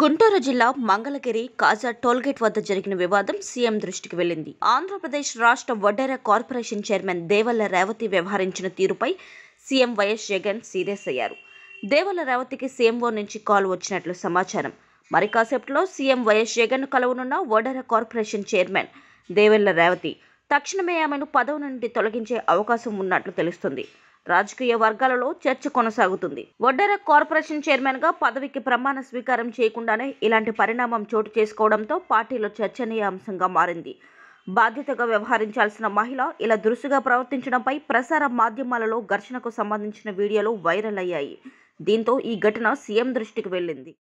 గుంటూరు జిల్లా మంగళగిరి కాజా టోల్గేట్ వద్ద జరిగిన వివాదం సీఎం దృష్టికి వెళ్లింది. ఆంధ్రప్రదేశ్ రాష్ట్ర వడ్డెర కార్పొరేషన్ చైర్మన్ దేవళ్ల రేవతి వ్యవహరించిన తీరుపై సీఎం వైఎస్ జగన్ సీరియస్ అయ్యారు. దేవళ్ల రేవతికి సీఎంఓ నుంచి కాల్ వచ్చినట్లు సమాచారం. మరి కాసేపట్లో సీఎం వైఎస్ జగన్ కలవనున్న వడ్డెర కార్పొరేషన్ చైర్మన్ దేవళ్ల రేవతి తక్షణమే ఆమెను పదవి నుండి తొలగించే అవకాశం ఉన్నట్లు తెలుస్తుంది. రాజకీయ వర్గాలలో చర్చ కొనసాగుతుంది. వడ్డెర కార్పొరేషన్ చైర్మన్ గా పదవికి ప్రమాణ స్వీకారం చేయకుండానే ఇలాంటి పరిణామం చోటు చేసుకోవడంతో పార్టీలో చర్చనీయాంశంగా మారింది. బాధ్యతగా వ్యవహరించాల్సిన మహిళ ఇలా దురుసుగా ప్రవర్తించడంపై ప్రసార మాధ్యమాలలో ఘర్షణకు సంబంధించిన వీడియోలు వైరల్ అయ్యాయి. దీంతో ఈ ఘటన సీఎం దృష్టికి వెళ్లింది.